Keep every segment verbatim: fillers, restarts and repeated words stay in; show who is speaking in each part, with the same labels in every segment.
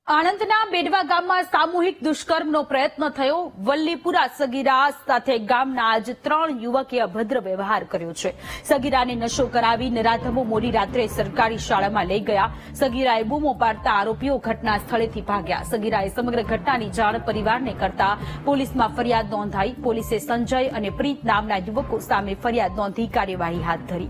Speaker 1: આણંદના બેડવા ગામમાં સામૂહિક દુષ્કર્મનો પ્રયત્ન થયો। વલ્લીપુરા સગીરા સાથે ગામના આજ ત્રણ યુવકે અભદ્ર વ્યવહાર કર્યો છે। સગીરાને નશો કરાવી નરાધમો મોડી રાત્રે સરકારી શાળામાં લઈ ગયા। સગીરાએ બૂમો પાડતા આરોપીઓ ઘટના સ્થળેથી ભાગ્યા। સગીરાએ સમગ્ર ઘટનાની જાણ પરિવારને કરતા પોલીસમાં ફરિયાદ નોંધાઈ। પોલીસે સંજય અને પ્રીત નામના યુવકો સામે ફરિયાદ નોંધી કાર્યવાહી હાથ ધરી।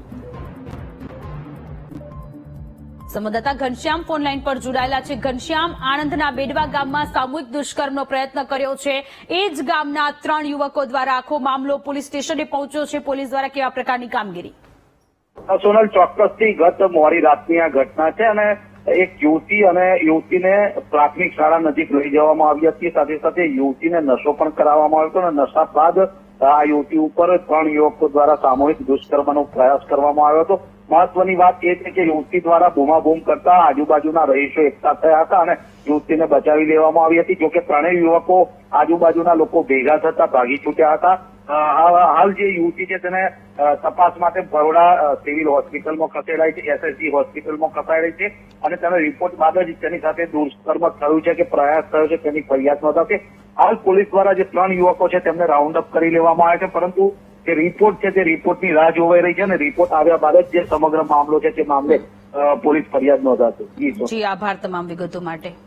Speaker 1: સંવાદદાતા ઘનશ્યામ ફોનલાઈન પર જોડાયેલા છે। ઘનશ્યામ, આણંદના બેડવા ગામમાં સામૂહિક દુષ્કર્મનો પ્રયત્ન કર્યો છે, એ જ ગામના ત્રણ યુવકો દ્વારા આખો મામલો પોલીસ સ્ટેશને પહોંચ્યો છે। પોલીસ દ્વારા કેવા પ્રકારની કામગીરી?
Speaker 2: સોનલ, ચોક્કસથી ગત મોડી રાતની આ ઘટના છે અને એક યુવતી અને યુવતીને પ્રાથમિક શાળા નજીક લઈ જવામાં આવી હતી। સાથે સાથે યુવતીને નશો પણ કરાવવામાં આવ્યો હતો અને નશા બાદ આ યુવતી ઉપર ત્રણ યુવકો દ્વારા સામૂહિક દુષ્કર્મનો પ્રયાસ કરવામાં આવ્યો હતો। મહત્વની વાત એ છે કે યુવતી દ્વારા બૂમાબૂમ કરતા આજુબાજુના રહીશો એકઠા થયા હતા અને યુવતીને બચાવી લેવામાં આવી હતી। જોકે ત્રણેય યુવકો આજુબાજુના લોકો ભેગા થતા ભાગી છૂટ્યા હતા। હાલ જે યુવતી છે તેને તપાસ માટે બરોડા સિવિલ હોસ્પિટલમાં ખસેડાઈ છે, એસએસજી હોસ્પિટલમાં ખસેડાઈ છે અને તેના રિપોર્ટ બાદ જ તેની સાથે દુષ્કર્મ થયું છે કે પ્રયાસ થયો છે તેની ફરિયાદ નોંધાશે। હાલ પોલીસ દ્વારા જે ત્રણ યુવકો છે તેમને રાઉન્ડ અપ કરી લેવામાં આવ્યા છે, પરંતુ જે રિપોર્ટ છે તે રિપોર્ટની રાહ જોવાઈ રહી છે અને રિપોર્ટ આવ્યા બાદ જ જે સમગ્ર મામલો છે તે મામલે પોલીસ ફરિયાદ નોંધાશે।
Speaker 1: જી, આભાર તમામ વિગતો માટે।